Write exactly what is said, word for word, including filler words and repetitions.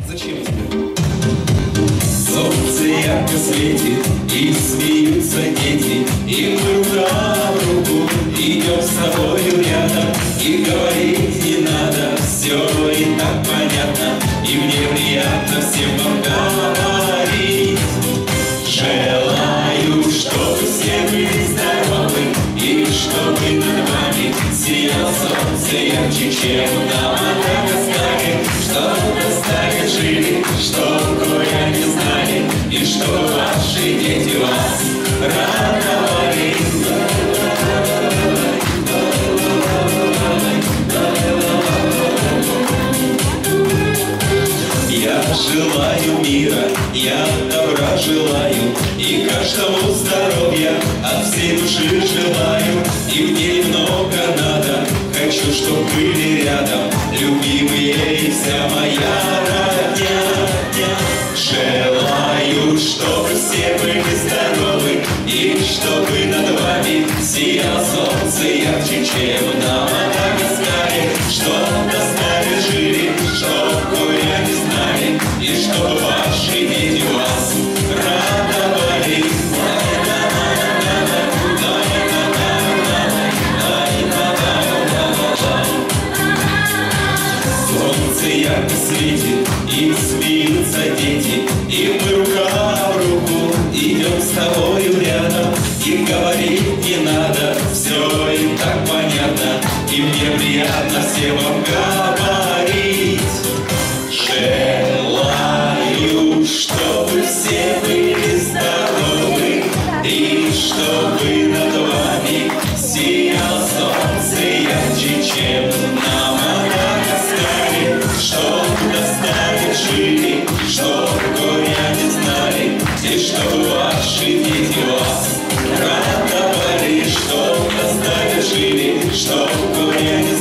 Зачем тебе? Солнце ярко светит, и смеются дети, и мы рука в руку идем с тобою рядом, и говорить не надо, все и так понятно, и мне приятно всем вам говорить. Желаю, чтобы все были здоровы, и чтобы над вами сияло солнце ярче, чем на Мадагаскаре, чтобы стали жили, чтобы горя не знали, и чтобы ваши дети вас радовали. Я желаю мира, я добра желаю, и каждому здоровья от всей души желаю. И в ней много надо, хочу, чтоб были рядом любимые и вся моя родня. Желаю, чтобы все были здоровы, и чтобы над вами сияло солнце ярче, чем на Мадагаскаре, чтоб достали жили, чтоб горя не знали, и чтобы ваши дети вас радовали. Солнце ярко светит, и смеются дети, и мы рука в руку идем с тобою рядом, и говорить не надо, все и так понятно, и мне приятно всем вам говорить. Желаю, чтобы все были здоровы, и чтобы над вами сияло солнце ярче, чем на Мадагаскаре, чтоб достали жили, чтоб горя не знали, и чтобы ваши дети вас радовали, чтоб достали жили, чтоб горя не знали.